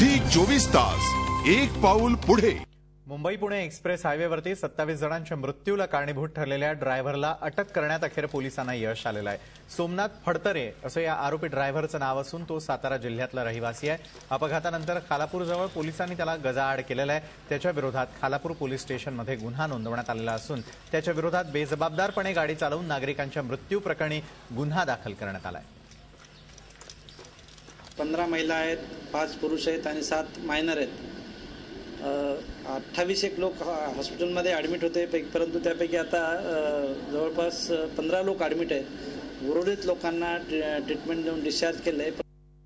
Zee 24 तास एक पाऊल पुढे। मुंबई पुणे एक्सप्रेस हायवेवरती 27 जणांच्या मृत्यूला कारणीभूत ठरलेल्या ड्रायव्हरला अटक करण्यात अखेर पोलिसांना यश आलेलं आहे। सोमनाथ फडतरे असं या आरोपी ड्रायव्हरचं नाव असून तो सातारा जिल्ह्यातला रहिवासी आहे। अपघातानंतर खालापूरजवळ पोलिसांनी त्याला गजाआड केलेला आहे। त्याच्या विरोधात खालापूर पोलीस स्टेशनमध्ये गुन्हा नोंदवण्यात आलेला असून त्याच्या विरोधात बेजबाबदारपणे गाडी चालवून नागरिकांच्या मृत्यू प्रकरणी गुन्हा दाखल करण्यात आला आहे। 15 महिला आहेत, 5 पुरुष आहेत आणि 7 मायनर आहेत। 28 एक लोक हॉस्पिटलमध्ये ॲडमिट होते, परंतु त्यापैकी आता जवळपास 15 लोक ॲडमिट आहेत। उर्वरित लोकांना ट्रीटमेंट देऊन डिस्चार्ज केलं आहे।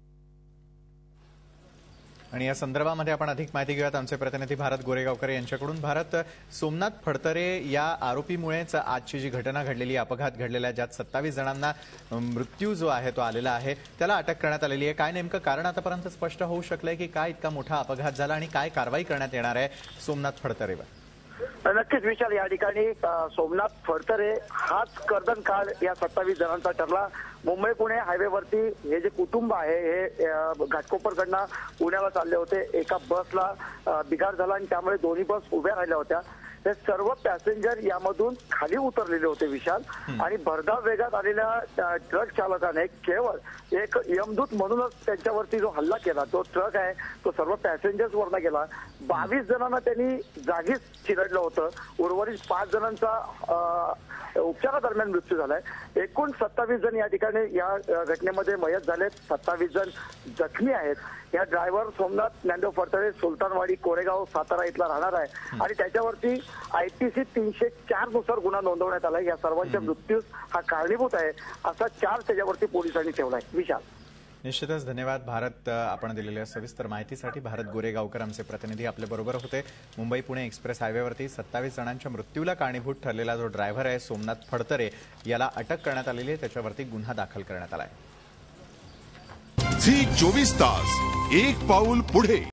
आणि या संदर्भामध्ये आपण अधिक माहिती घेऊयात आमचे प्रतिनिधी भारत गोरेगावकर यांच्याकडून। भारत, सोमनाथ फडतरे या आरोपीमुळेच आजची जी घटना घडलेली, अपघात घडलेला, ज्यात 27 जणांना मृत्यू जो आहे तो आलेला आहे, त्याला अटक करण्यात आलेली आहे। काय नेमकं कारण आतापर्यंत स्पष्ट होऊ शकलंय की काय इतका मोठा अपघात झाला आणि काय कारवाई करण्यात येणार आहे सोमनाथ फडतरेवर? नक्कीच विचार, या ठिकाणी सोमनाथ फडतरे हाच कर्दन काळ या 27 जणांचा ठरला। मुंबई पुणे हायवेवरती हे जे कुटुंब आहे हे घाटकोपरकडनं पुण्याला चालले होते। एका बसला बिघाड झाला आणि त्यामुळे दोन्ही बस उभ्या राहिल्या होत्या। हे सर्व पॅसेंजर यामधून खाली उतरलेले होते विशाल, आणि भरधाव वेगात आलेल्या ट्रक चालकाने केवळ एक यमदूत म्हणूनच त्यांच्यावरती जो हल्ला केला, तो ट्रक आहे तो सर्व पॅसेंजर्स वरनं गेला। 22 जणांना त्यांनी जागीच चिरडलं होतं। उर्वरित 5 जणांचा उपचारादरम्यान मृत्यू झालाय। एकूण 27 जण या ठिकाणी या घटनेमध्ये मयत झालेत, 27 जण जखमी आहेत। या ड्रायव्हर सोमनाथ ज्ञानदेव फडतरे सुलतानवाडी कोरेगाव सातारा इथला राहणार आहे आणि त्याच्यावरती IPC 304 नुसार गुन्हा नोंदवण्यात आलाय। या सर्वांच्या मृत्यूस हा कारणीभूत आहे असा चार्ज त्याच्यावरती पोलिसांनी ठेवलाय। विशाल, निश्चितच धन्यवाद भारत, आपण दिलेल्या सविस्तर माहितीसाठी। भारत गोरेगावकर आमचे प्रतिनिधी आपल्या बरोबर होते। मुंबई पुणे एक्सप्रेस हायवेवरती 27 जणांच्या मृत्यूला कारणीभूत ठरलेला जो ड्रायव्हर आहे सोमनाथ फडतरे, याला अटक करण्यात आलेली आहे, त्याच्यावरती गुन्हा दाखल करण्यात आला आहे। झी 24 तास एक पाऊल पुढे।